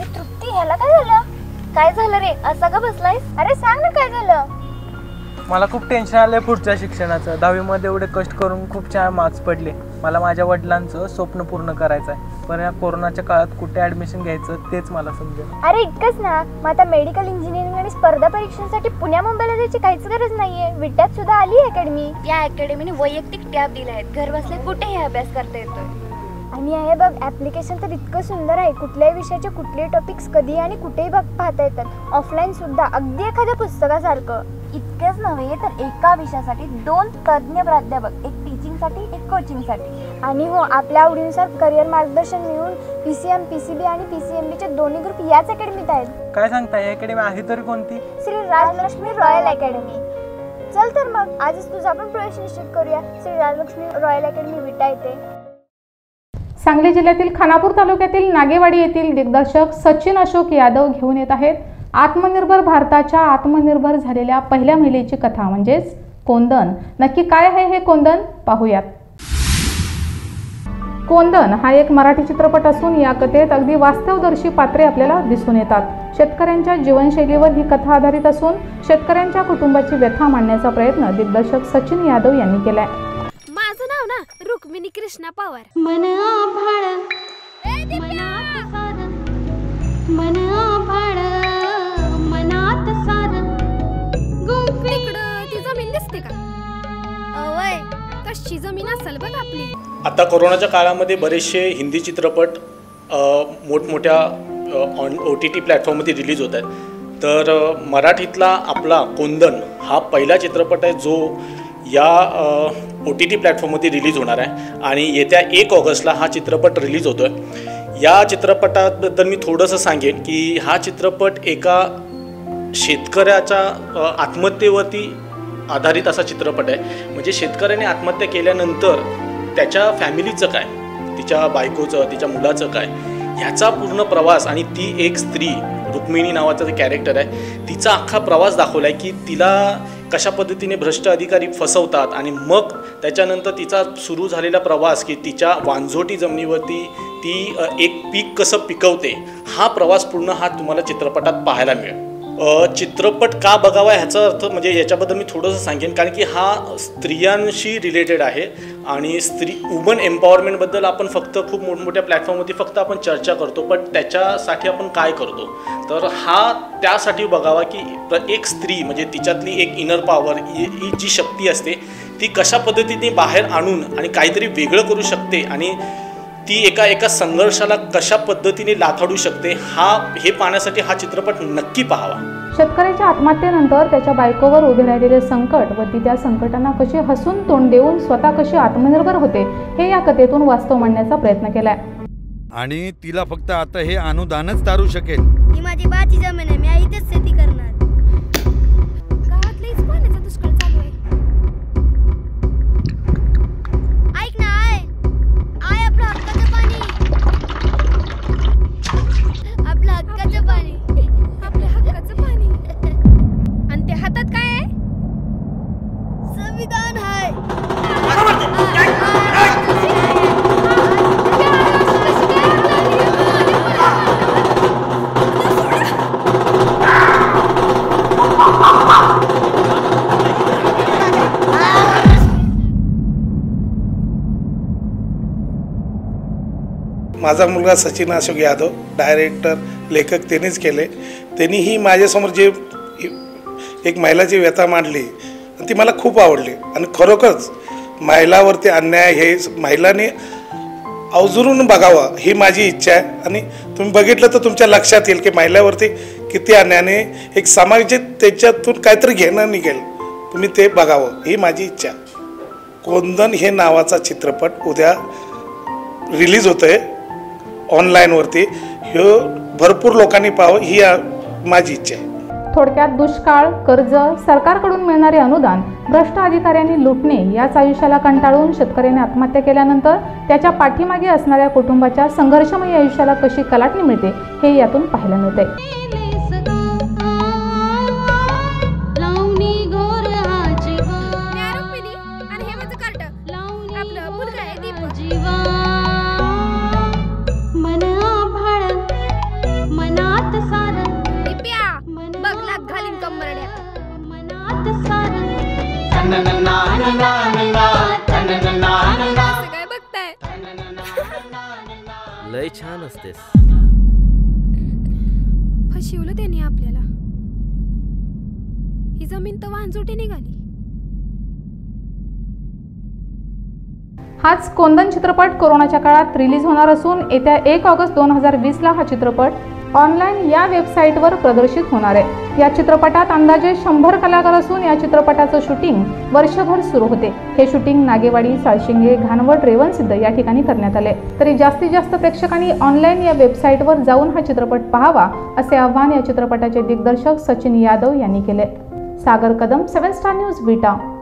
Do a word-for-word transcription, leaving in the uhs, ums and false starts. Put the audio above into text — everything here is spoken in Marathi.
तृप्ती, ह्याला काय झालं? काय झालं रे, असा का बसलायस? अरे सांग ना काय झालं. मला खूप टेन्शन आलंय पुढच्या शिक्षणाचं. दहावीमध्ये एवढे कष्ट करून खूप छान मार्क्स पडले. मला माझ्या वडिलांचं स्वप्न पूर्ण करायचं आहे, पण या कोरोनाच्या काळात कुठे ॲडमिशन घ्यायचं तेच मला समजेल. अरे इतकंच ना, मग आता मेडिकल इंजिनिअरिंग आणि स्पर्धा परीक्षेसाठी पुण्या मुंबईला जायची काहीच गरज नाहीये. विट्यात सुद्धा आली अकॅडमी. या अकॅडमीने वैयक्तिक टॅब दिले आहेत, घर बसल्या कुठेही अभ्यास करता येतोय. आणि हे बघ, ॲप्लिकेशन तर इतकं सुंदर आहे. कुठल्याही विषयाचे कुठलेही टॉपिक्स कधी आणि कुठेही बघ पाहता येतात. ऑफलाईन सुद्धा, अगदी एखाद्या पुस्तकासारखं. इतकेच नव्हे तर एका विषयासाठी दोन तज्ज्ञ प्राध्यापक, एक टीचिंगसाठी एक कोचिंगसाठी. आणि हो, आपल्या आवडीनुसार करिअर मार्गदर्शन मिळून P C M, P C B आणि पी सी एम बीचे दोन्ही ग्रुप याच अकॅडमीत आहेत. काय सांगताय, ही अकॅडमी आहे तरी कोणती? Shri Rajlakshmi royal academy. चल तर मग आजच तुझा पण प्रवेश निश्चित करूया श्री राजलक्ष्मी रॉयल अकॅडमी विटा येथे. सांगली जिल्ह्यातील खानापूर तालुक्यातील नागेवाडी येथील दिग्दर्शक सचिन अशोक यादव घेऊन येत आहेत आत्मनिर्भर भारताच्या आत्मनिर्भर झालेल्या पहिल्या महिलेची कथा, म्हणजेच कोंदण. नक्की काय आहे हे कोंदण, पाहूयात. कोंदण हा एक मराठी चित्रपट असून या कथेत अगदी वास्तवदर्शी पात्रे आपल्याला दिसून येतात. शेतकऱ्यांच्या जीवनशैलीवर ही कथा आधारित असून शेतकऱ्यांच्या कुटुंबाची व्यथा मांडण्याचा प्रयत्न दिग्दर्शक सचिन यादव यांनी केलाय. माझं नाव ना रुक्मिणी कृष्णा पवार. मन आभाळ मनात सार, मन आभाळ मनात सार, गुंफे तिकडं ती जमीन दिसते का? अवय कशी जमीन असेल बघ आपली. आता कोरोनाच्या काळामध्ये बरेचसे हिंदी चित्रपट मोठमोठ्या ऑन ओ टी टी प्लॅटफॉर्ममध्ये रिलीज होत आहेत. तर मराठीतला आपला कोंदण हा पहिला चित्रपट आहे जो या ओ टी टी प्लॅटफॉर्ममध्ये रिलीज होणार आहे आणि येत्या एक ऑगस्टला हा चित्रपट रिलीज होतो आहे. या चित्रपटाबद्दल मी थोडंसं सांगेन की हा चित्रपट एका शेतकऱ्याच्या आत्महत्येवरती आधारित असा चित्रपट आहे. म्हणजे शेतकऱ्याने आत्महत्या केल्यानंतर त्याच्या फॅमिलीचं काय, तिच्या बायकोचं, तिच्या मुलाचं काय, ह्याचा पूर्ण प्रवास आणि ती एक स्त्री रुक्मिणी नावाचं जे कॅरेक्टर आहे तिचा अख्खा प्रवास दाखवला आहे की तिला कशा पद्धतीने भ्रष्ट अधिकारी फसवतात आणि मग त्याच्यानंतर तिचा सुरू झालेला प्रवास की तिच्या वांझोटी जमिनीवरती ती एक पीक कसं पिकवते, हा प्रवास पूर्ण हा तुम्हाला चित्रपटात पाहायला मिळेल. चित्रपट का बघावा ह्याचा अर्थ म्हणजे याच्याबद्दल मी थोडंसं सांगेन, कारण की हा स्त्रियांशी रिलेटेड आहे आणि स्त्री वुमन एम्पॉवरमेंटबद्दल आपण फक्त खूप मोठमोठ्या प्लॅटफॉर्मवरती फक्त आपण चर्चा करतो, पण त्याच्यासाठी आपण काय करतो. तर हा त्यासाठी बघावा की एक स्त्री म्हणजे तिच्यातली एक इनर पॉवर, ही जी शक्ती असते ती कशा पद्धतीने बाहेर आणून आणि काहीतरी वेगळं करू शकते आणि ती एका एका संघर्षाला कशा पद्धतीने लाथाडू शकते, हा हे पाहण्यासाठी हा चित्रपट नक्की पाहावा. शेतकऱ्याच्या आत्महत्येनंतर त्याच्या बायकोवर उभे राहिलेले संकट व ती त्या संकटांना कशी हसून तोंड देऊन स्वतः कशी आत्मनिर्भर होते हे या कथेतून वास्तव मांडण्याचा प्रयत्न केलाय. आणि तिला फक्त आता हे अनुदानच तारू शकेल. ही माझी बाची जमीन आहे, मी इथेच शेती करणार. गावात लईच पाण्याचा दुष्काळ चालू आहे. ऐक ना आय, आय आपलं हक्काचं पाणी, आपलं हक्काचं पाणी, आपल्या हक्काचं पाणी. आणि ते हातात काय आहे? संविधान आहे. माझा मुलगा सचिन अशोक यादव, डायरेक्टर लेखक त्यांनीच केले. त्यांनीही माझ्यासमोर जे एक महिलाची व्यथा मांडली ती मला खूप आवडली आणि खरोखरच महिलावरती अन्याय हे महिलांनी अवजरून बघावं ही माझी इच्छा आहे. आणि तुम्ही बघितलं तर तुमच्या लक्षात येईल की महिलावरती किती अन्यायाने एक समाज त्याच्यातून काहीतरी घेणं निघेल, तुम्ही ते बघावं ही माझी इच्छा. कोंदण हे नावाचा चित्रपट उद्या रिलीज होतो आहे ऑनलाईनवरती. हे भरपूर लोकांनी पाहावं ही माझी इच्छा आहे. थोडक्यात दुष्काळ, कर्ज, सरकारकडून मिळणारे अनुदान, भ्रष्ट अधिकाऱ्यांनी लुटणे याच आयुष्याला कंटाळून शेतकऱ्याने आत्महत्या केल्यानंतर त्याच्या पाठीमागे असणाऱ्या कुटुंबाच्या संघर्षमय आयुष्याला कशी कलाटणी मिळते हे यातून पाहायला मिळते. मन आभाळ मना लय छान असतेस. फसवलं त्यांनी आपल्याला. ही जमीन तर वांजुटी निघाली. हाच कोंदण चित्रपट कोरोनाच्या काळात रिलीज होणार असून येत्या एक ऑगस्ट दोन हजार वीस ला हा चित्रपट ऑनलाईन या वेबसाईटवर प्रदर्शित होणार आहे. या चित्रपटात अंदाजे शंभर कलाकार असून या चित्रपटाचं शूटिंग वर्षभर सुरू होते. हे शूटिंग नागेवाडी, साळशिंगे, घाणवट, रेवणसिद्ध या ठिकाणी करण्यात आले. तरी जास्तीत जास्त प्रेक्षकांनी ऑनलाईन या वेबसाईटवर जाऊन हा चित्रपट पाहावा असे आवाहन या चित्रपटाचे दिग्दर्शक सचिन यादव यांनी केले. Sagar Kadam, seven star news, विटा.